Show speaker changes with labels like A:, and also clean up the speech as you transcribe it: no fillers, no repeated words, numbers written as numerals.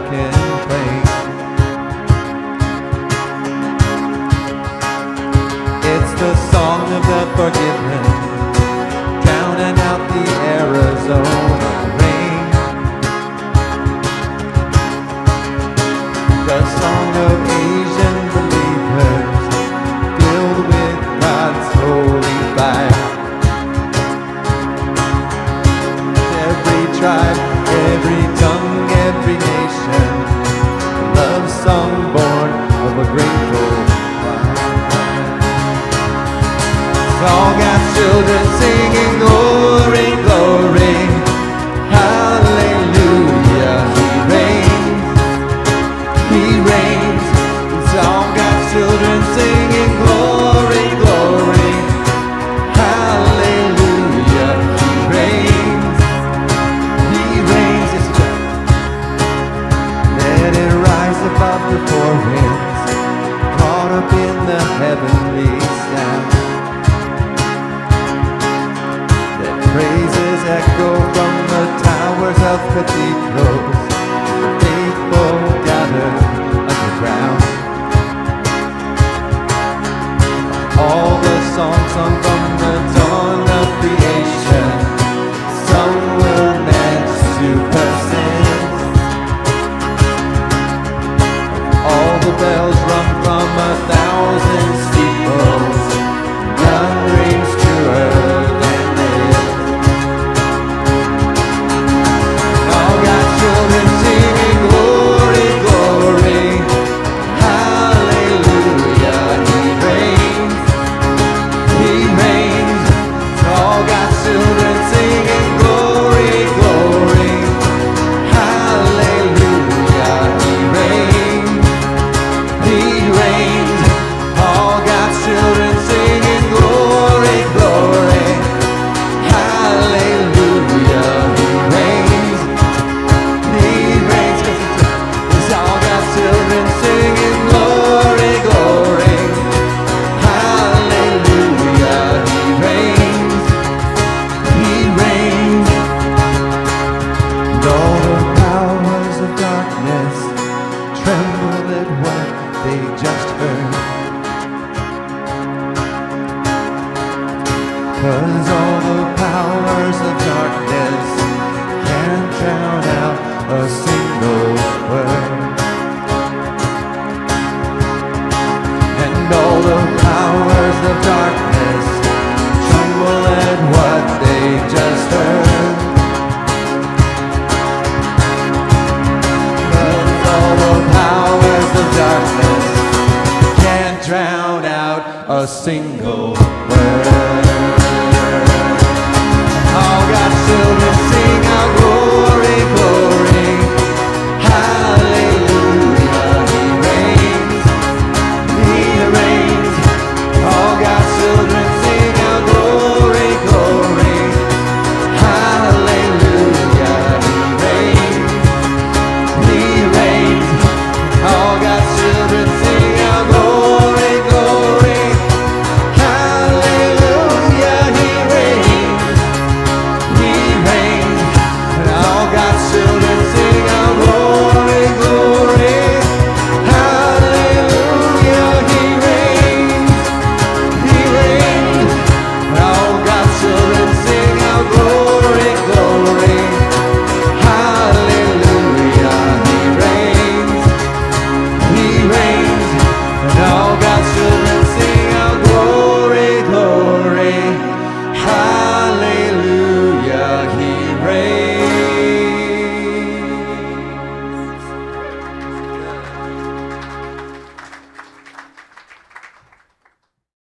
A: second place. It's the song of the forgiven, drowning out the Arizona rain. The song of Asian believers, filled with God's holy fire. Every tribe, every tongue, every nation, a love song born of a grateful choir. All God's children singing glory, glory, hallelujah. He reigns, He reigns. It's all God's children singing glory, glory, hallelujah. He reigns, He reigns. Yes, He does. Let it rise above the four winds, caught up in the heavenly sound. Praises echo from the towers of cathedrals, the faithful gather underground. All the songs sung from the dawn of creation, some were meant to persist. All the bells rung from 1,000 steeples, none rings truer than this. Children singing glory, glory, hallelujah. He reigns, He reigns. All God's children singing glory, glory, hallelujah. He reigns, He reigns. All God's children singing glory, glory, hallelujah. He reigns. Children singing glory, glory, hallelujah. He reigns, He reigns. And all the powers of darkness tremble at what they just heard. 'Cause all the powers of darkness can't drown out a single word. All the powers of darkness tremble at what they just heard. 'Cause all the powers of darkness can't drown out a single